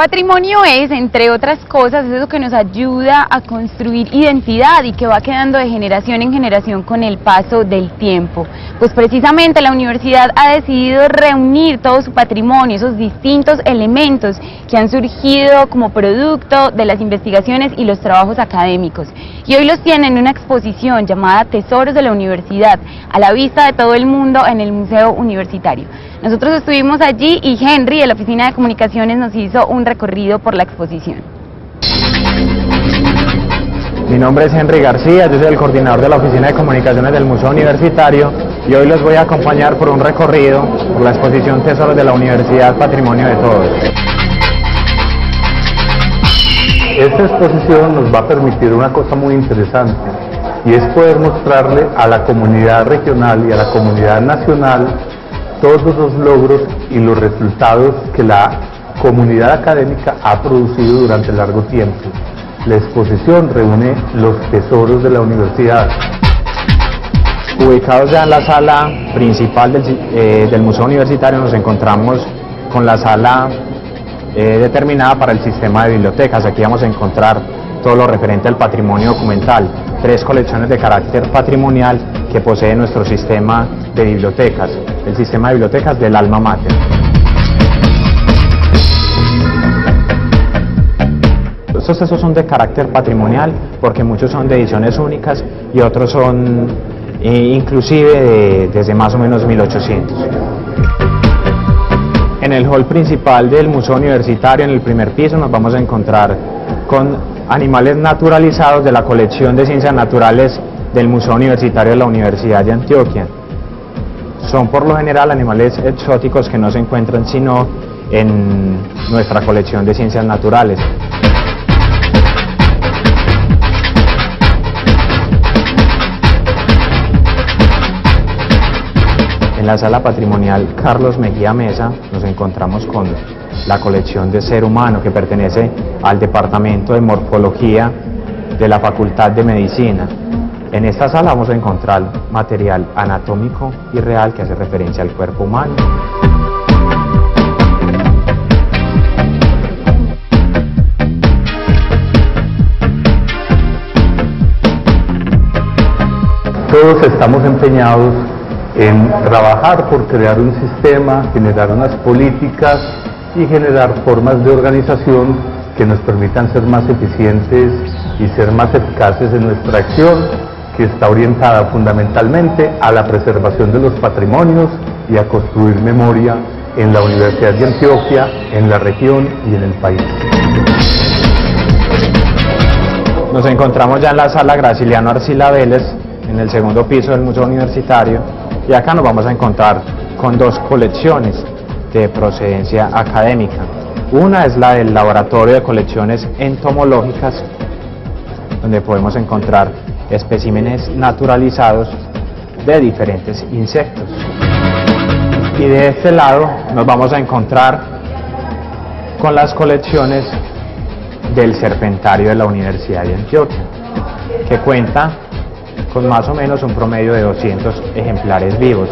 Patrimonio es, entre otras cosas, eso que nos ayuda a construir identidad y que va quedando de generación en generación con el paso del tiempo. Pues precisamente la universidad ha decidido reunir todo su patrimonio, esos distintos elementos que han surgido como producto de las investigaciones y los trabajos académicos. Y hoy los tiene en una exposición llamada Tesoros de la Universidad, a la vista de todo el mundo en el Museo Universitario. Nosotros estuvimos allí y Henry de la Oficina de Comunicaciones nos hizo un recorrido por la exposición. Mi nombre es Henry García, yo soy el coordinador de la Oficina de Comunicaciones del Museo Universitario y hoy los voy a acompañar por un recorrido por la exposición Tesoros de la Universidad, Patrimonio de Todos. Esta exposición nos va a permitir una cosa muy interesante y es poder mostrarle a la comunidad regional y a la comunidad nacional todos los logros y los resultados que la comunidad académica ha producido durante largo tiempo. La exposición reúne los tesoros de la universidad. Ubicados ya en la sala principal del Museo Universitario, nos encontramos con la sala determinada para el sistema de bibliotecas. Aquí vamos a encontrar todo lo referente al patrimonio documental, 3 colecciones de carácter patrimonial que posee nuestro sistema de bibliotecas, el sistema de bibliotecas del Alma Mater. Estos son de carácter patrimonial porque muchos son de ediciones únicas y otros son inclusive desde más o menos 1800. En el hall principal del Museo Universitario, en el primer piso, nos vamos a encontrar con animales naturalizados de la colección de ciencias naturales del Museo Universitario de la Universidad de Antioquia. Son por lo general animales exóticos que no se encuentran sino en nuestra colección de ciencias naturales. En la sala patrimonial Carlos Mejía Mesa nos encontramos con la colección de ser humano que pertenece al Departamento de Morfología de la Facultad de Medicina. En esta sala vamos a encontrar material anatómico y real que hace referencia al cuerpo humano. Todos estamos empeñados en trabajar por crear un sistema, generar unas políticas y generar formas de organización que nos permitan ser más eficientes y ser más eficaces en nuestra acción, que está orientada fundamentalmente a la preservación de los patrimonios y a construir memoria en la Universidad de Antioquia, en la región y en el país. Nos encontramos ya en la sala Graciliano Arcila Vélez, en el segundo piso del Museo Universitario, y acá nos vamos a encontrar con 2 colecciones de procedencia académica. Una es la del Laboratorio de Colecciones Entomológicas, donde podemos encontrar especímenes naturalizados de diferentes insectos. Y de este lado nos vamos a encontrar con las colecciones del Serpentario de la Universidad de Antioquia, que cuenta con más o menos un promedio de 200 ejemplares vivos.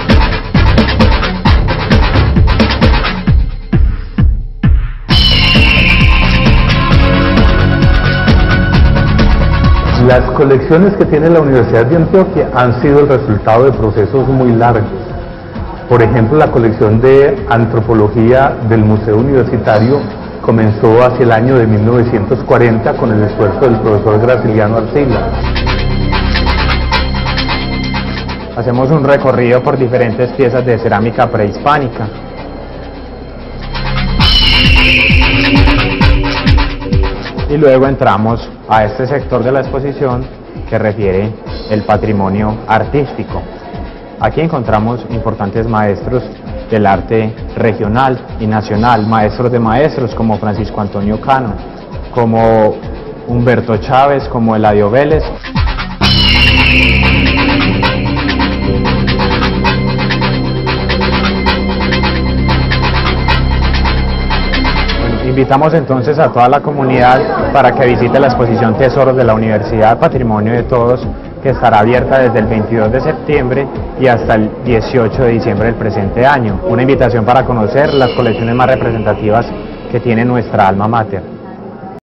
Las colecciones que tiene la Universidad de Antioquia han sido el resultado de procesos muy largos. Por ejemplo, la colección de antropología del Museo Universitario comenzó hacia el año de 1940 con el esfuerzo del profesor Graciliano Arcila. Hacemos un recorrido por diferentes piezas de cerámica prehispánica. Y luego entramos a este sector de la exposición que refiere el patrimonio artístico. Aquí encontramos importantes maestros del arte regional y nacional, maestros de maestros como Francisco Antonio Cano, como Humberto Chávez, como Eladio Vélez. Invitamos entonces a toda la comunidad para que visite la exposición Tesoros de la Universidad, Patrimonio de Todos, que estará abierta desde el 22 de septiembre y hasta el 18 de diciembre del presente año. Una invitación para conocer las colecciones más representativas que tiene nuestra alma mater.